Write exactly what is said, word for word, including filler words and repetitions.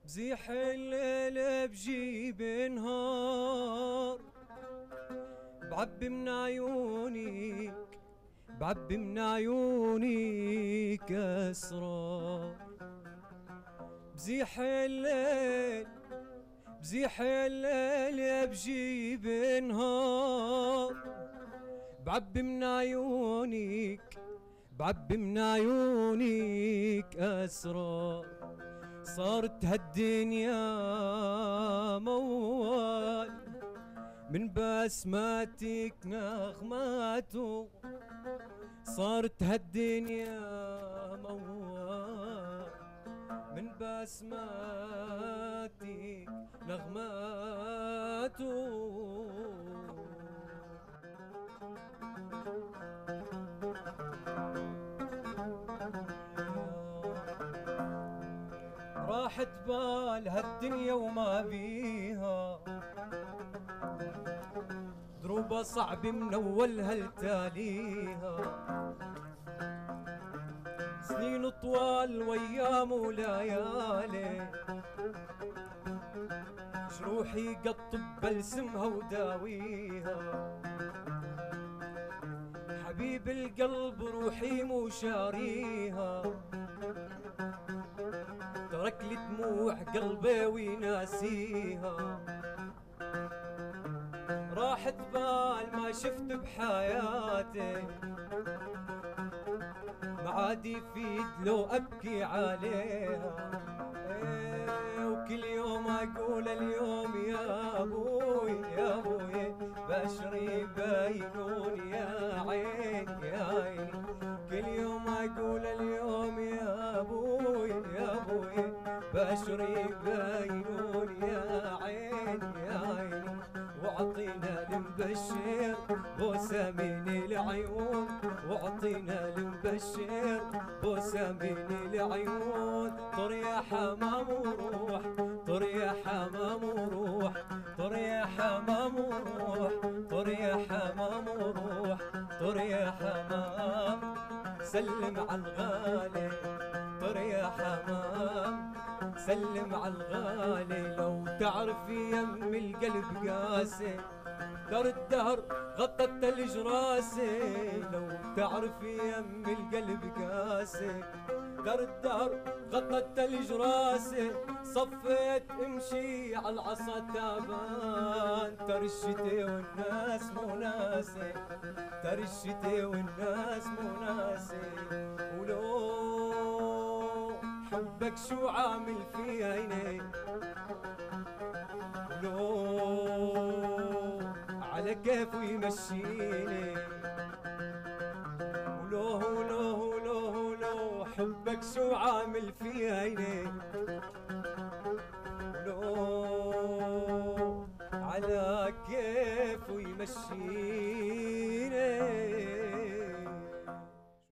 بزيح الليل بجيب نهار، بعبي من عيونك بعبي من عيونك اسرار. بزيح الليل بزيح الليل بجيب نهار، بعبي من عيونك بعبي من عيونك اسرار. صارت هالدنيا موال من بسماتك نغماته، صارت هالدنيا موال من بسماتك نغماته. راحت بال هالدنيا وما بيها، دروبة صعب من اولها لتاليها. سنين طوال وايام وليالي، جروحي قطب بلسمها وداويها. حبيب القلب روحي مو شاريها، ترك لي دموع قلبي ويناسيها. راحت بال ما شفت بحياتي، ما عاد يفيد لو ابكي عليها. ايه وكل يوم اقول اليوم يا ابوي يا ابوي بشري بينون يا عيني يا عيني. كل يوم اقول اليوم يا ابوي يا ابوي بشري بينون يا عيني يا عيني. واعطينا المبشر بوسه من العيون، واعطينا المبشر بوسه من العيون. طر يا حمام وروح طر يا حمام وروح طر يا حمام وروح طر يا حمام وروح طر يا حمام. سلم على الغالي طر يا حمام، سلم على الغالي. لو تعرف يم القلب قاسي، دار الدهر غطت الثلج راسي. لو تعرف يم القلب قاسي، دار الدهر غطت الثلج راسي. صفيت امشي على العصا تعبان، ترشتي والناس مو ناسي ترشتي والناس مو ناسي. ولو حبك شو عامل في عيني، ولو على كيفه يمشيني. ولو ولو ولو ولو حبك شو عامل في عيني، ولو على كيفه يمشيني.